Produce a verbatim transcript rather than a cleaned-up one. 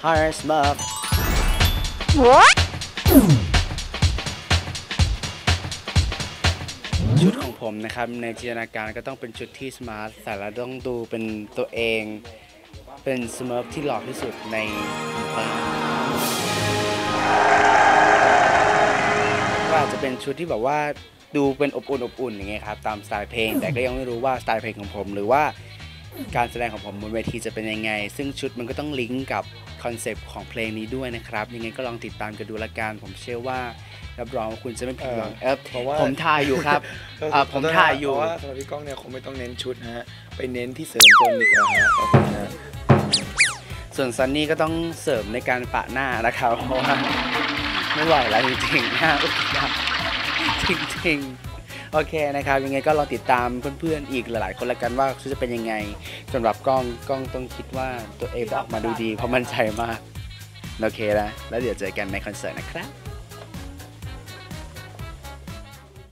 Hire Smurf ชุดของผมนะครับในจินตนาการก็ต้องเป็นชุดที่สมาร์ทแต่ละต้องดูเป็นตัวเองเป็นสเมิร์ฟที่หล่อที่สุดในหมู่บ้านก็อาจจะเป็นชุดที่แบบว่าดูเป็นอบอุ่นอบอุ่นอย่างเงี้ยครับตามสไตล์เพลงแต่ก็ยังไม่รู้ว่าสไตล์เพลงของผมหรือว่าการแสดงของผมบนเวทีจะเป็นยังไงซึ่งชุดมันก็ต้องลิงก์กับคอนเซปต์ของเพลงนี้ด้วยนะครับยังไงก็ลองติดตามกันดูละกันผมเชื่อว่ารับรองว่าคุณจะไม่ผิดหวังเออผมถ่ายอยู่ครับผมถ่ายอยู่เพราะว่าสำหรับพี่ก้องเนี่ยคงไม่ต้องเน้นชุดนะฮะไปเน้นที่เสริมต้นดีกว่าฮะส่วนซันนี่ก็ต้องเสริมในการปะหน้านะครับเพราะว่าไม่ไหวแล้วจริงๆหน้าอุดตันจริงๆโอเคนะครับยังไงก็รอติดตามเพื่อนๆอีกหลายๆคนละกันว่าจะเป็นยังไงสำหรับกล้องกล้องต้องคิดว่าตัวเองจะออกมาดูดีเพราะมั่นใจมากโอเคนะแล้วเดี๋ยวเจอกันในคอนเสิร์ตนะครับ